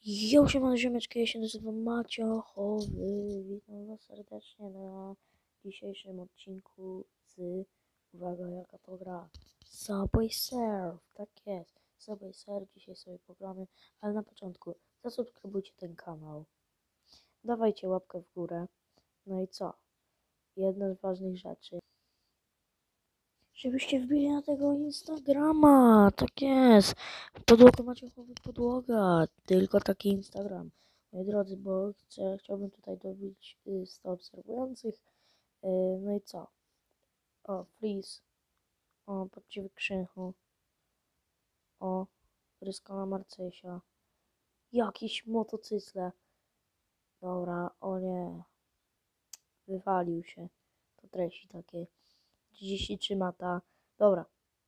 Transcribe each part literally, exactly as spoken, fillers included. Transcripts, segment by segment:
Jo, siemano ziomeczki, ja się nazywam Maciochowy. Witam was serdecznie na dzisiejszym odcinku z, uwaga jaka to gra, Subway Surf, tak jest, Subway Surf, dzisiaj sobie pogramy, ale na początku zasubskrybujcie ten kanał, dawajcie łapkę w górę, no i co, jedna z ważnych rzeczy, żebyście wbili na tego Instagrama, tak jest, podłoga Maciochowy podłoga, tylko taki Instagram. Moi drodzy, bo chcę, chciałbym tutaj dobić y, sto obserwujących. Y, no i co? O, freeze. O, poczciwy Krzychu. O, Ryska na Marcesia. Jakiś motocykle. Dobra, o nie. Wywalił się. To treści takie. trzydzieści trzy mata. Dobra.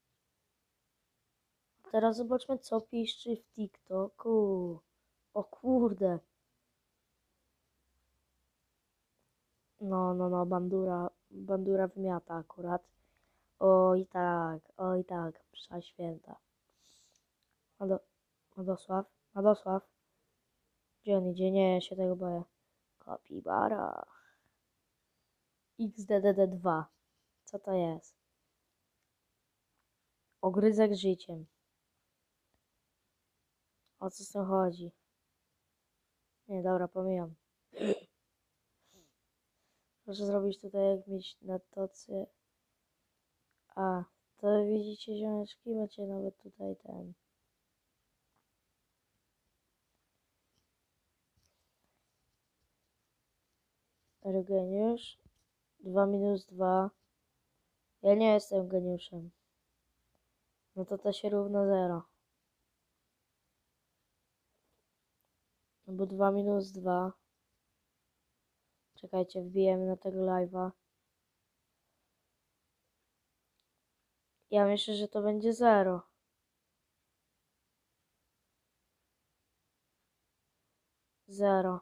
Teraz zobaczmy, co piszczy w TikToku. O kurde. No, no, no, bandura, bandura wymiata akurat. Oj tak, oj tak, msza święta. Ado, Adosław, Adosław. Gdzie on idzie? Nie, ja się tego boję. Kapibara. X D D D dwa. Co to jest? Ogryzek życiem. O co z tym chodzi? Nie, dobra, pomijam. Proszę zrobić tutaj jak mieć na tocy. A, to widzicie ziomeczki, macie nawet tutaj ten. Geniusz. dwa minus dwa. Ja nie jestem geniuszem. No to to się równa zero. No bo dwa minus dwa. Czekajcie, wbijemy na tego live'a. Ja myślę, że to będzie zero. Zero.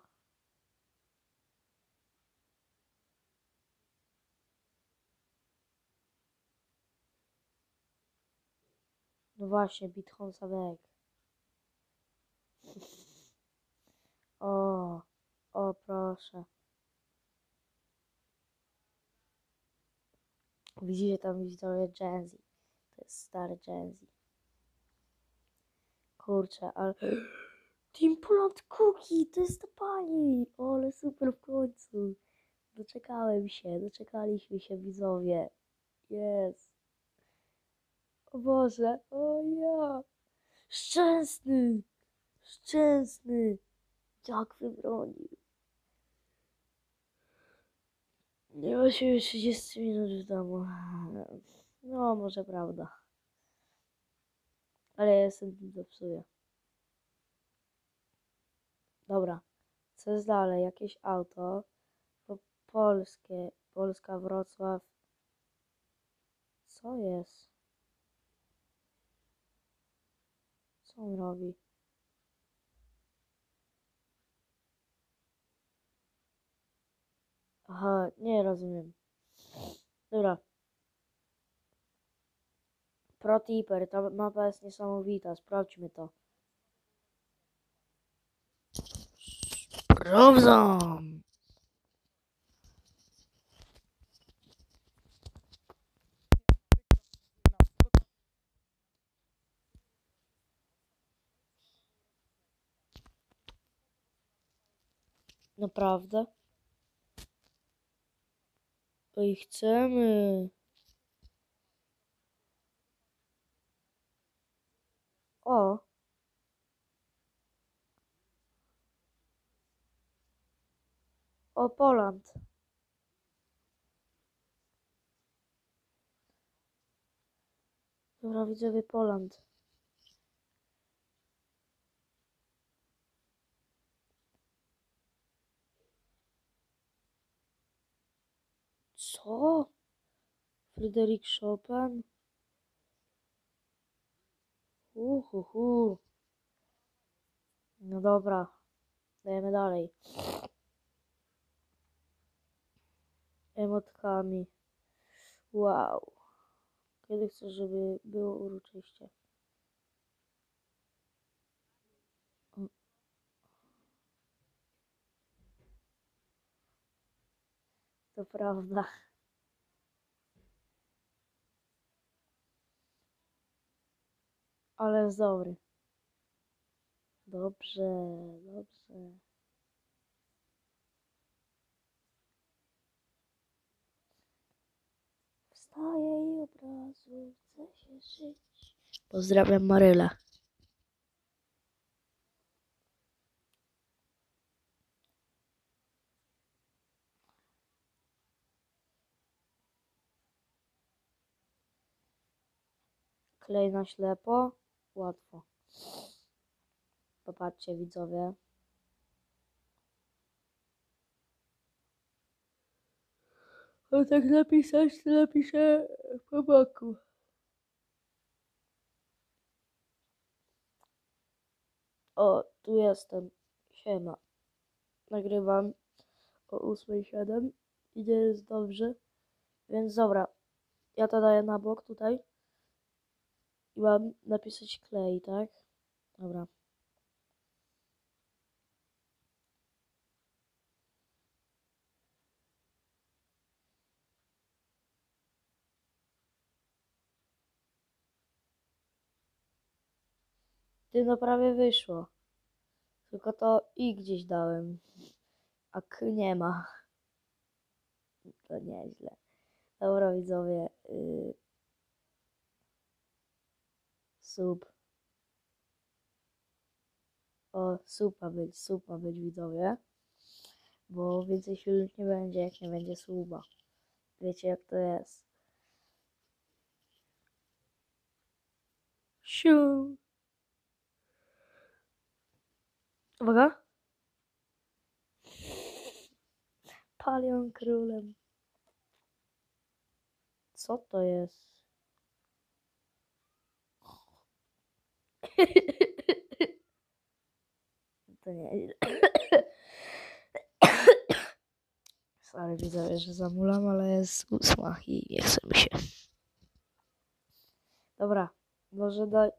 No właśnie, Bitcoin Sadek. O, o proszę. Widzicie tam widzowie Gen Z. To jest stary Gen Z. Kurczę, ale... Team Poland Cookie, to jest to pani. O, ale super w końcu. Doczekałem się, doczekaliśmy się widzowie. Jest. O Boże, o ja. Szczęsny, szczęsny. Jak wybronił. Nie ma się już trzydzieści minut w domu. No, może prawda. Ale ja jestem tym zepsuję. Dobra. Co jest dalej? Jakieś auto. Po polskie. Polska, Wrocław. Co jest? Co on robi? Aha, nie rozumiem. Dobra. ProTipper, ta mapa jest niesamowita. Sprawdźmy to. Sprawdzam! Naprawdę? Oj, chcemy. O! O, Poland. Dobra, widzowie, Poland. Co? Fryderyk Chopin? Uhuhu. No dobra, dajemy dalej. Emotkami. Wow. Kiedy chcesz, żeby było uroczyście? To prawda. Ale jest dobry. Dobrze, dobrze. Wstaję i od razu chcę się żyć. Pozdrawiam Maryla. Klej na ślepo? Łatwo. Popatrzcie widzowie. O tak napisać, to napiszę po boku. O, tu jestem. Siema. Nagrywam o ósma siedem i nie jest dobrze. Więc dobra. Ja to daję na bok tutaj. I mam napisać klej, tak? Dobra. Ty no prawie wyszło. Tylko to i gdzieś dałem. A k nie ma. To nieźle. Dobra widzowie. Yy, sub. O, sub ma być, sub ma być widzowie. Bo więcej filmów nie będzie, jak nie będzie suba. Wiecie jak to jest. Siu. Uwaga. Palion królem. Co to jest? To nie. Sorry widzowie, że zamulam, ale jest ósma i nie chce mi się. Dobra, może daj.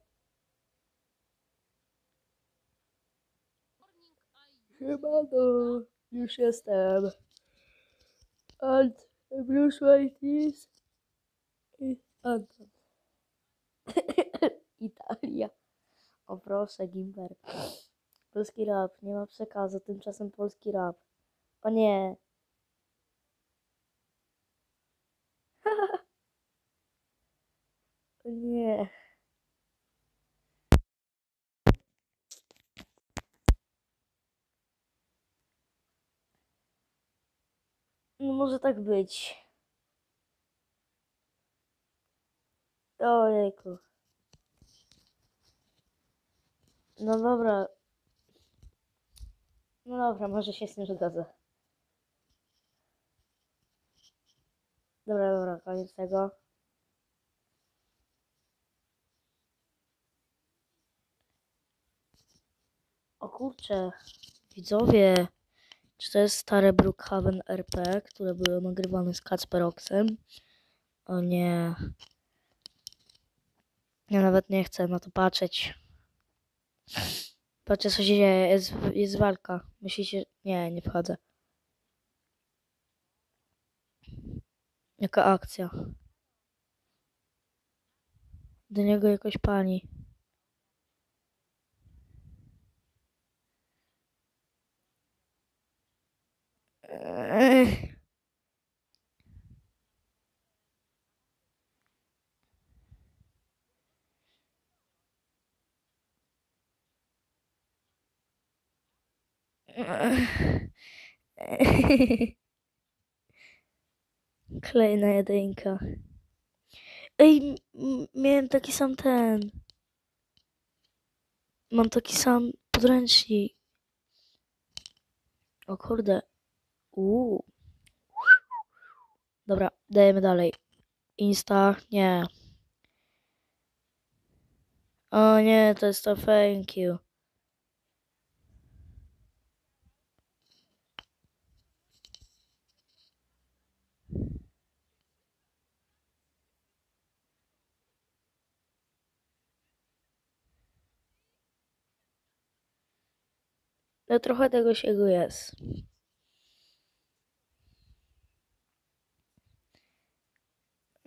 Siemano, już jestem. Ant, Bruce Whiteys i Anton. Italia. O proszę, Gimper. Polski rap, nie ma przekazu, tymczasem polski rap. O nie. O nie. No może tak być. Ojejku. No dobra. No dobra, może się z tym zgodzę. Dobra, dobra, koniec tego. O kurczę, widzowie, czy to jest stare Brookhaven R P, które były nagrywane z Kacperoxem? O nie. Ja nawet nie chcę na to patrzeć. Patrzcie co się dzieje, jest, jest walka. Myślicie, nie, nie wchodzę. Jaka akcja? Do niego jakoś pani. Ech. Kolejna jedynka. Ej, miałem taki sam ten. Mam taki sam podręcznik. O kurde. Uuu. Dobra, dajemy dalej. Insta, nie. O nie, to jest to thank you. No trochę tego siego jest.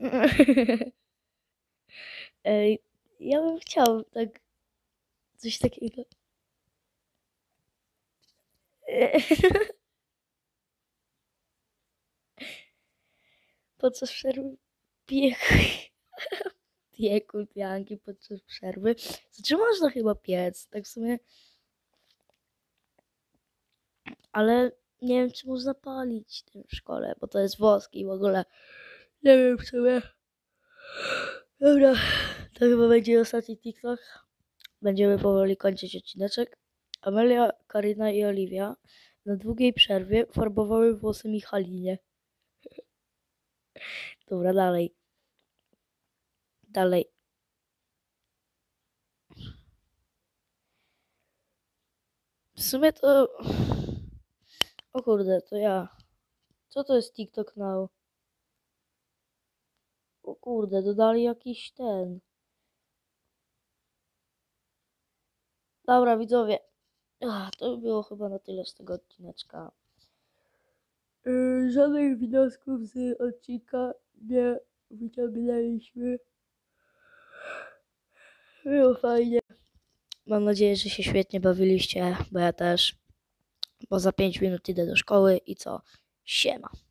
Ej, ja bym chciał tak coś takiego. Podczas przerwy biegł. Biegł pianki podczas przerwy. Znaczy można chyba piec, tak w sumie. Ale nie wiem, czy można palić tym w szkole, bo to jest wosk i w ogóle nie wiem w sumie. Dobra, to chyba będzie ostatni TikTok. Będziemy powoli kończyć odcineczek. Amelia, Karyna i Oliwia na długiej przerwie farbowały włosy Michalinie. Dobra, dalej. Dalej. W sumie to... O kurde, to ja. Co to jest TikTok Now? O kurde, dodali jakiś ten. Dobra, widzowie. Ach, to by było chyba na tyle z tego odcineczka. Yy, żadnych wniosków z odcinka nie wyciągnęliśmy. Było fajnie. Mam nadzieję, że się świetnie bawiliście, bo ja też. Bo za pięć minut idę do szkoły i co? Siema.